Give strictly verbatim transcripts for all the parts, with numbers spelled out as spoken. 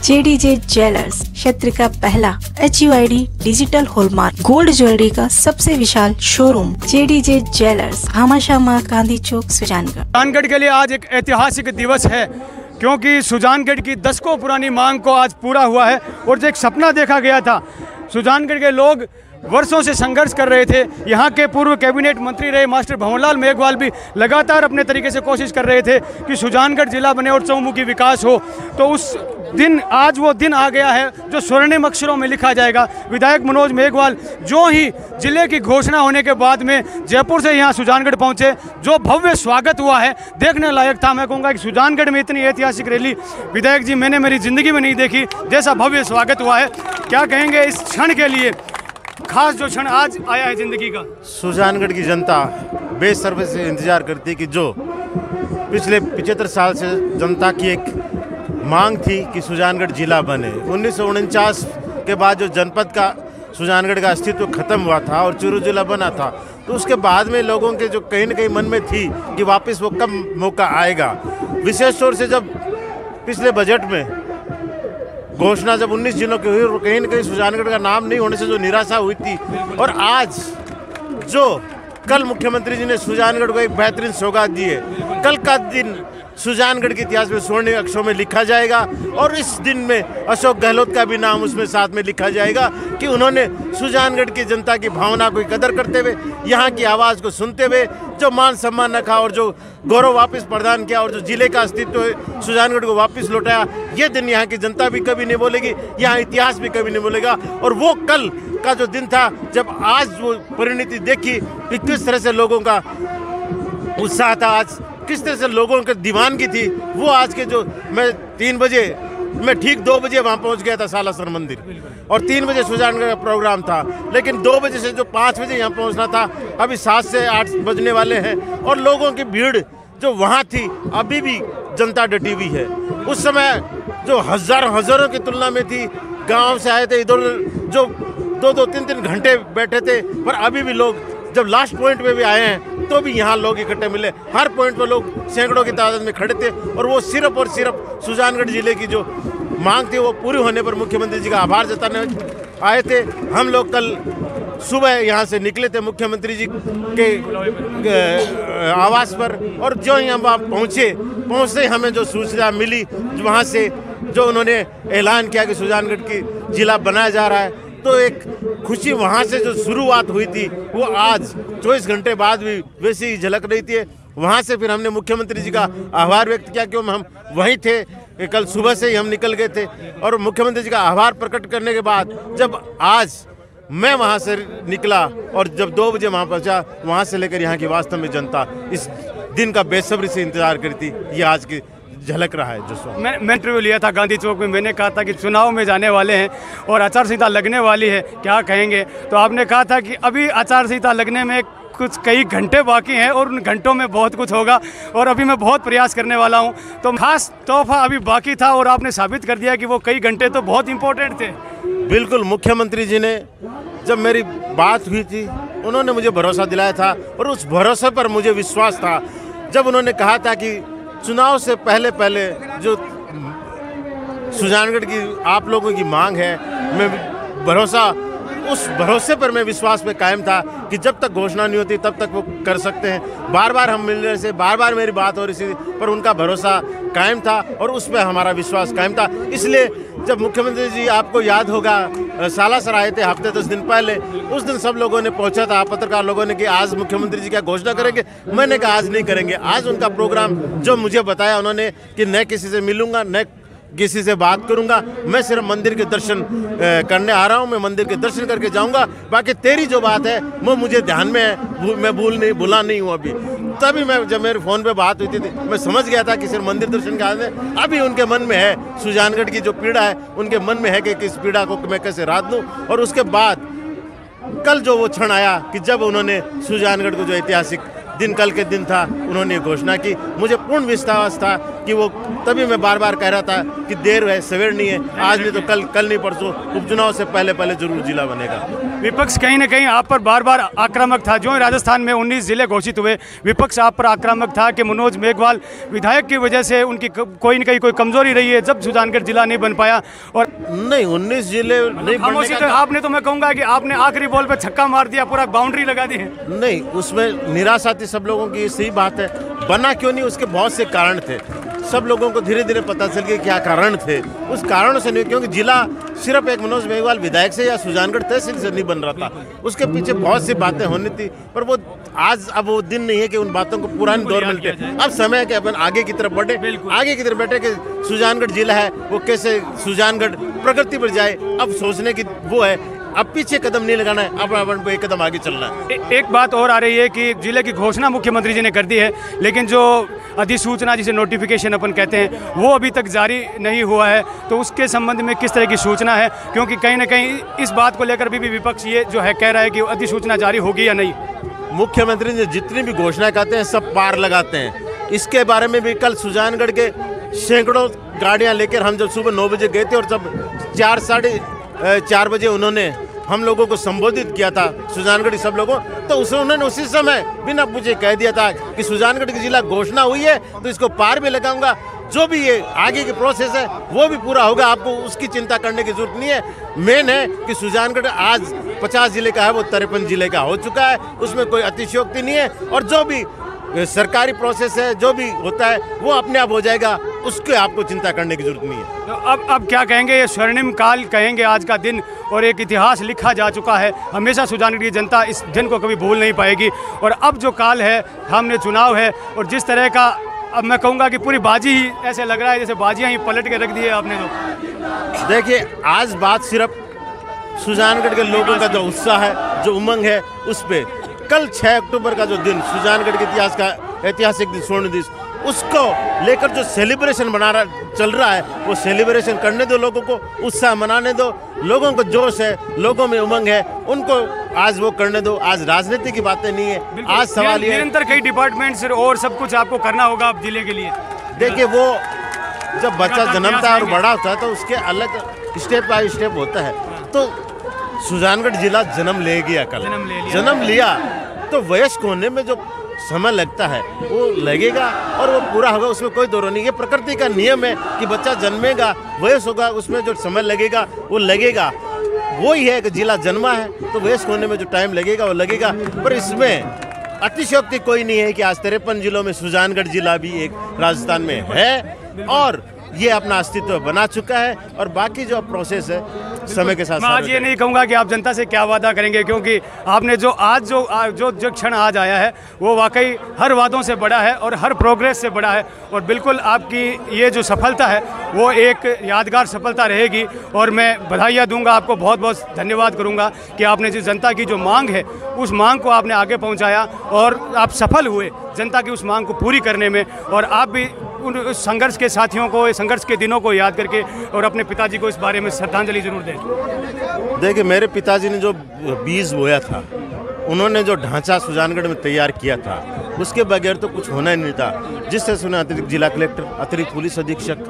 JDJ jewellers क्षेत्र का पहला H U I D digital hallmark gold jewellery का सबसे विशाल showroom JDJ jewellers, Bhamashah Gandhi Chowk, Sujangarh. Sujangarh के लिए आज एक ऐतिहासिक दिवस है, क्योंकि सुजानगढ़ की दशकों पुरानी मांग को आज पूरा हुआ है और जो एक सपना देखा गया था। सुजानगढ़ के लोग वर्षों से संघर्ष कर रहे थे। यहाँ के पूर्व कैबिनेट मंत्री रहे मास्टर भंवरलाल मेघवाल भी लगातार अपने तरीके से कोशिश कर रहे थे कि सुजानगढ़ जिला बने और चौमुखी विकास हो। तो उस दिन आज वो दिन आ गया है जो स्वर्णिम अक्षरों में लिखा जाएगा। विधायक मनोज मेघवाल जो ही जिले की घोषणा होने के बाद में जयपुर से यहाँ सुजानगढ़ पहुँचे, जो भव्य स्वागत हुआ है देखने लायक था। मैं कहूँगा कि सुजानगढ़ में इतनी ऐतिहासिक रैली विधायक जी मैंने मेरी ज़िंदगी में नहीं देखी, जैसा भव्य स्वागत हुआ है। क्या कहेंगे इस क्षण के लिए, खास जो क्षण आज आया है जिंदगी का? सुजानगढ़ की जनता बेसब्री से इंतजार करती कि जो पिछले पचहत्तर साल से जनता की एक मांग थी कि सुजानगढ़ जिला बने। उन्नीस सौ उनचास के बाद जो जनपद का सुजानगढ़ का अस्तित्व खत्म हुआ था और चूरू जिला बना था, तो उसके बाद में लोगों के जो कहीं न कहीं मन में थी कि वापस वो कब मौका आएगा। विशेष तौर से जब पिछले बजट में घोषणा जब उन्नीस जिलों की हुई, कहीं न कहीं सुजानगढ़ का नाम नहीं होने से जो निराशा हुई थी, और आज जो कल मुख्यमंत्री जी ने सुजानगढ़ को एक बेहतरीन सौगात दी है। कल का दिन सुजानगढ़ के इतिहास में स्वर्ण अक्षरों में लिखा जाएगा और इस दिन में अशोक गहलोत का भी नाम उसमें साथ में लिखा जाएगा कि उन्होंने सुजानगढ़ की जनता की भावना को कदर करते हुए, यहाँ की आवाज़ को सुनते हुए जो मान सम्मान रखा और जो गौरव वापस प्रदान किया और जो जिले का अस्तित्व सुजानगढ़ को वापस लौटाया, ये दिन यहाँ की जनता भी कभी नहीं भूलेगी, यहाँ इतिहास भी कभी नहीं भूलेगा। और वो कल का जो दिन था जब आज वो परिणति देखी कि किस तरह से लोगों का उत्साह था, आज किस तरह से लोगों की दीवानगी थी, वो आज के जो मैं तीन बजे मैं ठीक दो बजे वहाँ पहुँच गया था सालासर मंदिर, और तीन बजे सुजानगढ़ का प्रोग्राम था, लेकिन दो बजे से जो पाँच बजे यहाँ पहुँचना था, अभी सात से आठ बजने वाले हैं और लोगों की भीड़ जो वहाँ थी अभी भी जनता डटी हुई है। उस समय जो हज़ारों हज़ारों की तुलना में थी, गाँव से आए थे, इधर जो दो दो तीन तीन घंटे बैठे थे, पर अभी भी लोग जब लास्ट पॉइंट पे भी आए हैं तो भी यहाँ लोग इकट्ठे मिले। हर पॉइंट पर लोग सैकड़ों की तादाद में खड़े थे और वो सिर्फ और सिर्फ सुजानगढ़ जिले की जो मांग थी वो पूरी होने पर मुख्यमंत्री जी का आभार जताने आए थे। हम लोग कल सुबह यहाँ से निकले थे मुख्यमंत्री जी के आवास पर, और जो यहाँ वहाँ पहुँचे पहुँचते हमें जो सूचना मिली वहाँ से जो उन्होंने ऐलान किया कि सुजानगढ़ की जिला बनाया जा रहा है, तो एक खुशी वहाँ से जो शुरुआत हुई थी वो आज चौबीस घंटे बाद भी वैसे ही झलक रही थी। वहाँ से फिर हमने मुख्यमंत्री जी का आभार व्यक्त किया, क्योंकि हम वहीं थे, कल सुबह से ही हम निकल गए थे, और मुख्यमंत्री जी का आभार प्रकट करने के बाद जब आज मैं वहाँ से निकला और जब दो बजे वहाँ पहुँचा, वहाँ से लेकर यहाँ की वास्तव में जनता इस दिन का बेसब्री से इंतजार करी थी। ये आज की झलक रहा है। जो मैं मैं इंटरव्यू लिया था गांधी चौक में, मैंने कहा था कि चुनाव में जाने वाले हैं और आचार संहिता लगने वाली है, क्या कहेंगे? तो आपने कहा था कि अभी आचार संहिता लगने में कुछ कई घंटे बाकी हैं और उन घंटों में बहुत कुछ होगा और अभी मैं बहुत प्रयास करने वाला हूं। तो खास तोहफा अभी बाकी था और आपने साबित कर दिया कि वो कई घंटे तो बहुत इंपॉर्टेंट थे। बिल्कुल, मुख्यमंत्री जी ने जब मेरी बात हुई थी उन्होंने मुझे भरोसा दिलाया था और उस भरोसे पर मुझे विश्वास था। जब उन्होंने कहा था कि चुनाव से पहले पहले जो सुजानगढ़ की आप लोगों की मांग है, मैं भरोसा उस भरोसे पर मैं विश्वास पे कायम था कि जब तक घोषणा नहीं होती तब तक वो कर सकते हैं। बार बार हम मिलने से बार बार मेरी बात हो रही थी, पर उनका भरोसा कायम था और उस पर हमारा विश्वास कायम था। इसलिए जब मुख्यमंत्री जी, आपको याद होगा, सालासर आए थे हफ्ते दस दिन पहले, उस दिन सब लोगों ने पूछा था, पत्रकार लोगों ने, कि आज मुख्यमंत्री जी क्या घोषणा करेंगे? मैंने कहा आज नहीं करेंगे। आज उनका प्रोग्राम जो मुझे बताया उन्होंने कि न किसी से मिलूंगा न किसी से बात करूंगा, मैं सिर्फ मंदिर के दर्शन करने आ रहा हूं, मैं मंदिर के दर्शन करके जाऊंगा, बाकी तेरी जो बात है वो मुझे ध्यान में है, मैं भूल नहीं भूला नहीं हूं अभी। तभी मैं जब मेरे फ़ोन पे बात हुई थी, थी मैं समझ गया था कि सिर्फ मंदिर दर्शन के आने, अभी उनके मन में है सुजानगढ़ की जो पीड़ा है, उनके मन में है कि इस पीड़ा को मैं कैसे राहत दूँ। और उसके बाद कल जो वो क्षण आया कि जब उन्होंने सुजानगढ़ को जो ऐतिहासिक दिन कल के दिन था, उन्होंने ये घोषणा की। मुझे पूर्ण विश्वास था कि वो, तभी मैं बार बार कह रहा था कि देर है सवेर नहीं है, आज नहीं तो कल, कल नहीं परसों उपचुनाव से पहले पहले जरूर जिला बनेगा। विपक्ष कहीं ना कहीं आप पर बार बार आक्रामक था। जो राजस्थान में उन्नीस जिले घोषित हुए, विपक्ष आप पर आक्रामक था कि मनोज मेघवाल विधायक की वजह से उनकी कोई न कहीं कोई कमजोरी रही है जब सुजानगढ़ जिला नहीं बन पाया। और नहीं, उन्नीस जिले नहीं बनने का, तो आपने, तो मैं कहूँगा कि आपने आखिरी बॉल पे छक्का मार दिया, पूरा बाउंड्री लगा दी है। नहीं, उसमें निराशा थी सब लोगों की, सही बात है। बना क्यों नहीं, उसके बहुत से कारण थे। सब लोगों को धीरे धीरे पता चल गया क्या कारण थे। उस कारणों से नहीं, क्योंकि जिला सिर्फ एक मनोज मेघवाल विधायक से या सुजानगढ़ तहसील से नहीं बन रहा था, उसके पीछे बहुत सी बातें होनी थी। पर वो आज, अब वो दिन नहीं है कि उन बातों को पुराने दौर में के, अब समय है कि अपन आगे की तरफ बढ़े, आगे की तरफ बैठे कि सुजानगढ़ जिला है वो कैसे सुजानगढ़ प्रगति पर जाए। अब सोचने की वो है, अब पीछे कदम नहीं लगाना है, अब अपन को एक कदम आगे चलना है। ए, एक बात और आ रही है कि जिले की घोषणा मुख्यमंत्री जी ने कर दी है, लेकिन जो अधिसूचना जिसे नोटिफिकेशन अपन कहते हैं वो अभी तक जारी नहीं हुआ है। तो उसके संबंध में किस तरह की सूचना है, क्योंकि कहीं ना कहीं इस बात को लेकर भी, भी विपक्ष ये जो है कह रहा है कि अधिसूचना जारी होगी या नहीं। मुख्यमंत्री ने जितनी भी घोषणा करते हैं सब पार लगाते हैं। इसके बारे में भी कल सुजानगढ़ के सैकड़ों गाड़ियां लेकर हम जब सुबह नौ बजे गए थे, और जब चार साढ़े चार बजे उन्होंने हम लोगों को संबोधित किया था, सुजानगढ़ सब लोगों, तो उस उन्होंने उसी समय बिना पूछे कह दिया था कि सुजानगढ़ की जिला घोषणा हुई है तो इसको पार भी लगाऊंगा, जो भी ये आगे की प्रोसेस है वो भी पूरा होगा, आपको उसकी चिंता करने की जरूरत नहीं है। मेन है कि सुजानगढ़ आज पचास जिले का है, वो तिरपन जिले का हो चुका है, उसमें कोई अतिशयोक्ति नहीं है। और जो भी सरकारी प्रोसेस है, जो भी होता है वो अपने आप हो जाएगा, उसके आपको चिंता करने की जरूरत नहीं है। तो अब अब क्या कहेंगे, ये स्वर्णिम काल कहेंगे आज का दिन, और एक इतिहास लिखा जा चुका है। हमेशा सुजानगढ़ की जनता इस दिन को कभी भूल नहीं पाएगी। और अब जो काल है, सामने चुनाव है, और जिस तरह का, अब मैं कहूँगा कि पूरी बाजी ही ऐसे लग रहा है जैसे बाजियाँ ही पलट के रख दी है आपने। तो देखिए, आज बात सिर्फ सुजानगढ़ के लोगों का जो उत्साह है, जो उमंग है, उस पर कल छह अक्टूबर का जो दिन सुजानगढ़ के इतिहास का ऐतिहासिक दिन, स्वर्ण दिवस, उसको लेकर जो सेलिब्रेशन बना रहा चल रहा है, वो सेलिब्रेशन करने दो, लोगों को उत्साह मनाने दो, लोगों को जोश है, लोगों में उमंग है, उनको आज वो करने दो। आज राजनीति की बातें नहीं है, आज सवाल ये निरंतर कई डिपार्टमेंट्स और सब कुछ आपको करना होगा अब जिले के लिए। देखिए, वो जब बच्चा जन्मता है और बड़ा होता है तो उसके अलग स्टेप बाय स्टेप होता है। तो सुजानगढ़ जिला जन्म ले गया, कल जन्म लिया, तो वयस्क होने में जो समय लगता है वो लगेगा और वो पूरा होगा, उसमें कोई दौर नहीं। ये प्रकृति का नियम है कि बच्चा जन्मेगा, वयस होगा, उसमें जो समय लगेगा वो लगेगा। वही है कि जिला जन्मा है तो वयस्क होने में जो टाइम लगेगा वो लगेगा। पर इसमें अतिशयोक्ति कोई नहीं है कि आज तिरपन जिलों में सुजानगढ़ जिला भी एक राजस्थान में है और ये अपना अस्तित्व बना चुका है। और बाकी जो प्रोसेस है समय के साथ, मैं आज ये नहीं कहूँगा कि आप जनता से क्या वादा करेंगे, क्योंकि आपने जो आज जो जो जो क्षण आज आया है वो वाकई हर वादों से बड़ा है और हर प्रोग्रेस से बड़ा है। और बिल्कुल आपकी ये जो सफलता है वो एक यादगार सफलता रहेगी। और मैं बधाइयाँ दूंगा, आपको बहुत बहुत धन्यवाद करूँगा कि आपने जिस जनता की जो मांग है उस मांग को आपने आगे पहुँचाया और आप सफल हुए जनता की उस मांग को पूरी करने में। और आप भी उन संघर्ष के साथियों को, संघर्ष के दिनों को याद करके और अपने पिताजी को इस बारे में श्रद्धांजलि जरूर दें। देखिए, मेरे पिताजी ने जो बीज बोया था, उन्होंने जो ढांचा सुजानगढ़ में तैयार किया था, उसके बगैर तो कुछ होना ही नहीं था। जिससे सुना अतिरिक्त जिला कलेक्टर, अतिरिक्त पुलिस अधीक्षक,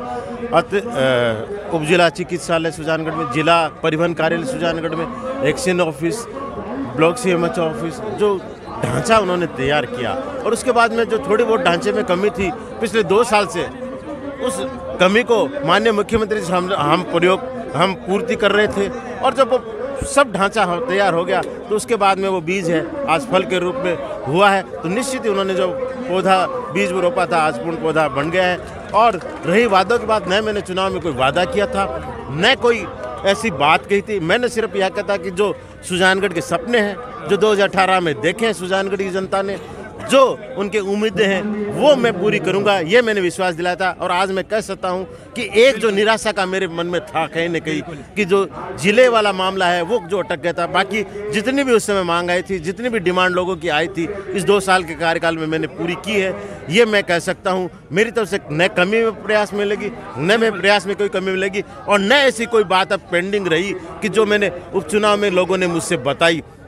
उप जिला चिकित्सालय सुजानगढ़ में, जिला परिवहन कार्यालय सुजानगढ़ में, action office, block C M H office, जो ढांचा उन्होंने तैयार किया। और उसके बाद में जो थोड़ी बहुत ढांचे में कमी थी पिछले दो साल से, उस कमी को माननीय मुख्यमंत्री से हम हम प्रयोग हम पूर्ति कर रहे थे। और जब वो सब ढांचा तैयार हो गया तो उसके बाद में वो बीज है आज फल के रूप में हुआ है। तो निश्चित ही उन्होंने जो पौधा बीज में रोपा था आज पूर्ण पौधा बन गया है। और रही वादों की बात, न मैंने चुनाव में कोई वादा किया था, न कोई ऐसी बात कही थी। मैंने सिर्फ यह कहा था कि जो सुजानगढ़ के सपने हैं, जो दो हज़ार अठारह में देखे हैं सुजानगढ़ की जनता ने, जो उनके उम्मीदें हैं वो मैं पूरी करूंगा, ये मैंने विश्वास दिलाया था। और आज मैं कह सकता हूं कि एक जो निराशा का मेरे मन में था कहीं न कहीं कि जो जिले वाला मामला है वो जो अटक गया था। बाकी जितनी भी उस समय मांग आई थी, जितनी भी डिमांड लोगों की आई थी, इस दो साल के कार्यकाल में मैंने पूरी की है, ये मैं कह सकता हूँ। मेरी तरफ से न कमी में प्रयास मिलेगी, न में प्रयास में कोई कमी मिलेगी, और न ऐसी कोई बात अब पेंडिंग रही कि जो मैंने उपचुनाव में लोगों ने मुझसे बताई।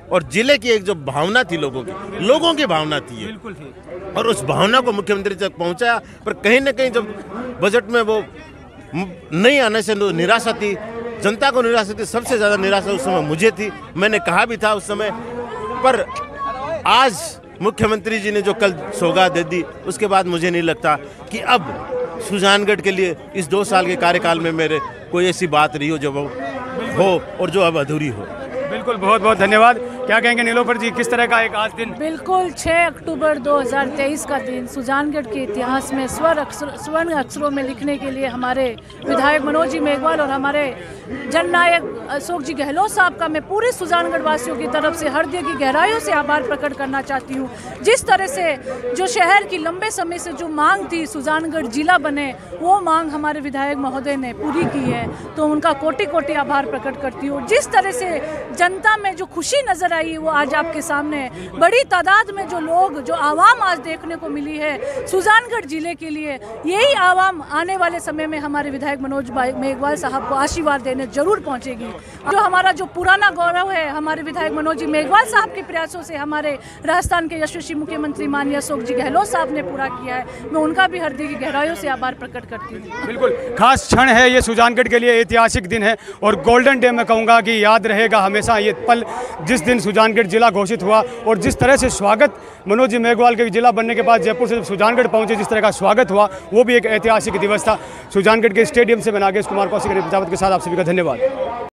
और जिले की एक जो भावना थी लोगों की लोगों की भावना थी ये, बिल्कुल थी, और उस भावना को मुख्यमंत्री तक पहुंचाया। पर कहीं ना कहीं जब बजट में वो नहीं आने से निराशा थी, जनता को निराशा थी, सबसे ज़्यादा निराशा उस समय मुझे थी। मैंने कहा भी था उस समय, पर आज मुख्यमंत्री जी ने जो कल सौगात दे दी उसके बाद मुझे नहीं लगता कि अब सुजानगढ़ के लिए इस दो साल के कार्यकाल में मेरे कोई ऐसी बात रही हो जो वो हो और जो अब अधूरी हो। बिल्कुल, बहुत बहुत धन्यवाद। क्या कहेंगे नीलोफर जी, किस तरह का एक आज दिन? बिल्कुल, छह अक्टूबर दो हज़ार तेईस का दिन सुजानगढ़ के इतिहास में स्वर्ण अक्षर स्वर्ण अक्षरों में लिखने के लिए हमारे विधायक मनोज जी मेघवाल और हमारे जननायक अशोक जी गहलोत साहब का मैं पूरे सुजानगढ़ वासियों की तरफ से हृदय की गहराइयों से आभार प्रकट करना चाहती हूँ। जिस तरह से जो शहर की लंबे समय से जो मांग थी सुजानगढ़ जिला बने, वो मांग हमारे विधायक महोदय ने पूरी की है, तो उनका कोटि कोटि आभार प्रकट करती हूँ। जिस तरह से जनता में जो खुशी नजर आई वो आज आपके सामने बड़ी तादाद में जो लोग जो आवाम आज देखने को मिली है सुजानगढ़ जिले के लिए, यही आवाम आने वाले समय में हमारे विधायक मनोज मेघवाल साहब को आशीर्वाद देने जरूर पहुंचेगी। जो हमारा जो पुराना गौरव है हमारे विधायक मनोज जी मेघवाल साहब के प्रयासों से हमारे राजस्थान के यशस्वी मुख्यमंत्री माननीय अशोक जी गहलोत साहब ने पूरा किया है, मैं उनका भी हृदय की गहराइयों से आभार प्रकट करती हूँ। बिल्कुल खास क्षण है ये, सुजानगढ़ के लिए ऐतिहासिक दिन है और गोल्डन डे मैं कहूँगा कि याद रहेगा हमेशा ये पल, जिस दिन सुजानगढ़ जिला घोषित हुआ और जिस तरह से स्वागत मनोज जी मेघवाल के जिला बनने के बाद जयपुर से जब सुजानगढ़ पहुंचे, जिस तरह का स्वागत हुआ वो भी एक ऐतिहासिक दिवस था। सुजानगढ़ के स्टेडियम से मैं नागेश कुमार कौशिक प्रजापति के साथ आप सभी का धन्यवाद।